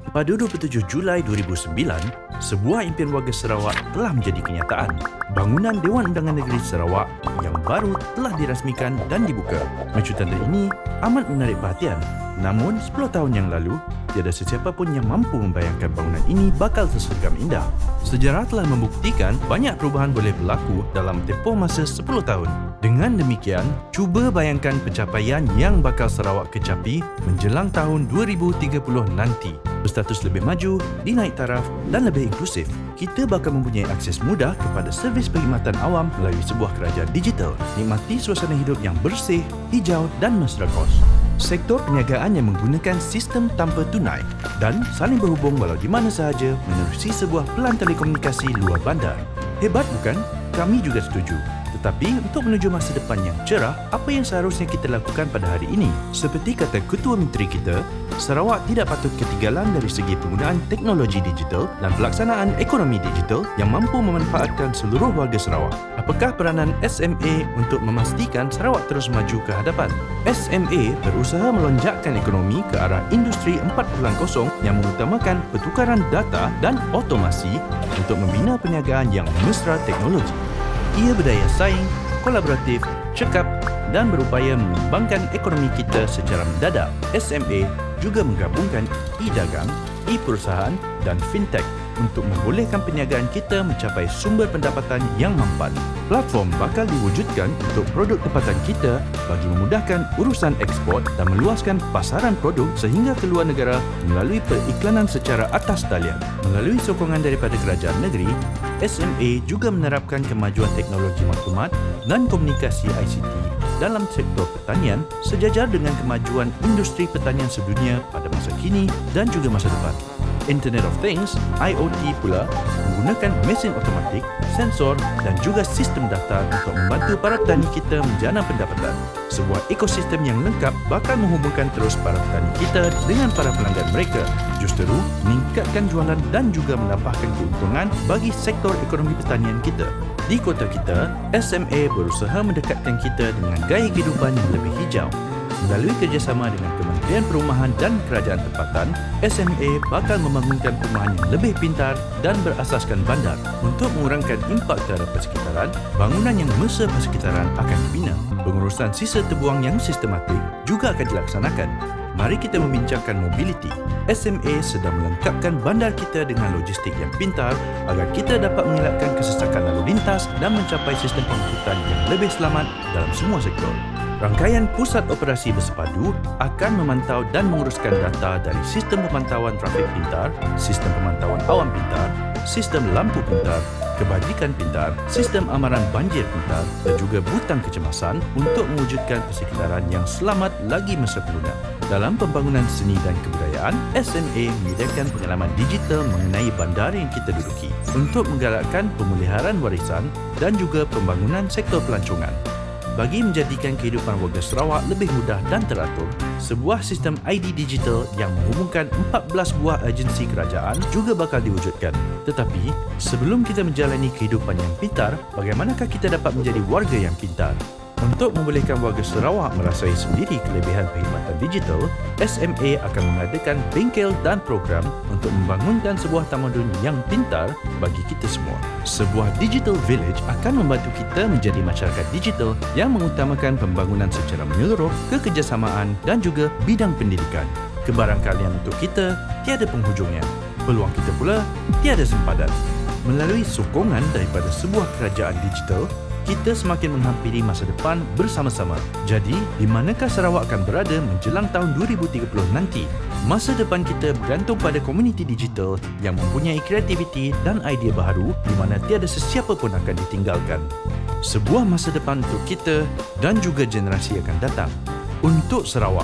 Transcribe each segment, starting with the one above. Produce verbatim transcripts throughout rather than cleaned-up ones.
Pada dua puluh tujuh Julai dua ribu sembilan, sebuah impian warga Sarawak telah menjadi kenyataan. Bangunan Dewan Undangan Negeri Sarawak yang baru telah dirasmikan dan dibuka. Macu tanda ini amat menarik perhatian. Namun, sepuluh tahun yang lalu, tiada sesiapa pun yang mampu membayangkan bangunan ini bakal sesergam indah. Sejarah telah membuktikan banyak perubahan boleh berlaku dalam tempoh masa sepuluh tahun. Dengan demikian, cuba bayangkan pencapaian yang bakal Sarawak kecapi menjelang tahun dua ribu tiga puluh nanti. Berstatus lebih maju, dinaik taraf dan lebih inklusif. Kita bakal mempunyai akses mudah kepada servis perkhidmatan awam melalui sebuah kerajaan digital. Nikmati suasana hidup yang bersih, hijau dan mesra kos. Sektor perniagaan yang menggunakan sistem tanpa tunai dan saling berhubung walau di mana sahaja menerusi sebuah pelan telekomunikasi luar bandar. Hebat bukan? Kami juga setuju. Tetapi untuk menuju masa depan yang cerah, apa yang seharusnya kita lakukan pada hari ini? Seperti kata Ketua Menteri kita, Sarawak tidak patut ketinggalan dari segi penggunaan teknologi digital dan pelaksanaan ekonomi digital yang mampu memanfaatkan seluruh warga Sarawak. Apakah peranan S M A untuk memastikan Sarawak terus maju ke hadapan? S M A berusaha melonjakkan ekonomi ke arah industri empat titik kosong yang mengutamakan pertukaran data dan otomasi untuk membina perniagaan yang mesra teknologi. Ia berdaya saing, kolaboratif, cekap dan berupaya mengembangkan ekonomi kita secara mendadak. S M A juga menggabungkan e-dagang, e-perusahaan dan fintech untuk membolehkan perniagaan kita mencapai sumber pendapatan yang mampan. Platform bakal diwujudkan untuk produk tempatan kita bagi memudahkan urusan ekspor dan meluaskan pasaran produk sehingga ke luar negara melalui periklanan secara atas talian. Melalui sokongan daripada kerajaan negeri, S M A juga menerapkan kemajuan teknologi maklumat dan komunikasi I C T dalam sektor pertanian sejajar dengan kemajuan industri pertanian sedunia pada masa kini dan juga masa depan. Internet of Things, I O T pula, menggunakan mesin otomatik, sensor dan juga sistem data untuk membantu para petani kita menjana pendapatan. Sebuah ekosistem yang lengkap bakal menghubungkan terus para petani kita dengan para pelanggan mereka. Justeru, meningkatkan jualan dan juga menambahkan keuntungan bagi sektor ekonomi pertanian kita. Di kota kita, S M A berusaha mendekatkan kita dengan gaya kehidupan yang lebih hijau. Melalui kerjasama dengan Kementerian Perumahan dan Kerajaan Tempatan, S M A bakal membangunkan perumahan yang lebih pintar dan berasaskan bandar. Untuk mengurangkan impak terhadap persekitaran, bangunan yang mesra persekitaran akan dibina. Pengurusan sisa terbuang yang sistematik juga akan dilaksanakan. Mari kita membincangkan mobiliti. S M A sedang melengkapkan bandar kita dengan logistik yang pintar agar kita dapat mengelakkan kesesakan lalu lintas dan mencapai sistem pengangkutan yang lebih selamat dalam semua sektor. Rangkaian pusat operasi bersepadu akan memantau dan menguruskan data dari sistem pemantauan trafik pintar, sistem pemantauan awan pintar, sistem lampu pintar, kebajikan pintar, sistem amaran banjir pintar dan juga butang kecemasan untuk mewujudkan persekitaran yang selamat lagi masa pengguna. Dalam pembangunan seni dan kebudayaan, S M A menyediakan pengalaman digital mengenai bandar yang kita duduki untuk menggalakkan pemeliharaan warisan dan juga pembangunan sektor pelancongan. Bagi menjadikan kehidupan warga Sarawak lebih mudah dan teratur, sebuah sistem I D digital yang menghubungkan empat belas buah agensi kerajaan juga bakal diwujudkan. Tetapi, sebelum kita menjalani kehidupan yang pintar, bagaimanakah kita dapat menjadi warga yang pintar? Untuk membolehkan warga Sarawak merasai sendiri kelebihan perkhidmatan digital, S M A akan mengadakan bengkel dan program untuk membangunkan sebuah tamadun yang pintar bagi kita semua. Sebuah digital village akan membantu kita menjadi masyarakat digital yang mengutamakan pembangunan secara menyeluruh, kekerjasamaan dan juga bidang pendidikan. Kebarangkalian untuk kita tiada penghujungnya. Peluang kita pula tiada sempadan. Melalui sokongan daripada sebuah kerajaan digital, kita semakin menghampiri masa depan bersama-sama. Jadi, di manakah Sarawak akan berada menjelang tahun dua ribu tiga puluh nanti? Masa depan kita bergantung pada komuniti digital yang mempunyai kreativiti dan idea baharu di mana tiada sesiapa pun akan ditinggalkan. Sebuah masa depan untuk kita dan juga generasi akan datang. Untuk Sarawak.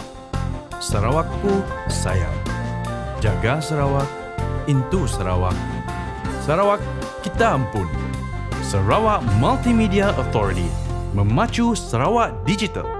Sarawakku sayang. Jaga Sarawak, into Sarawak. Sarawak kita ampun. Sarawak Multimedia Authority, memacu Sarawak Digital.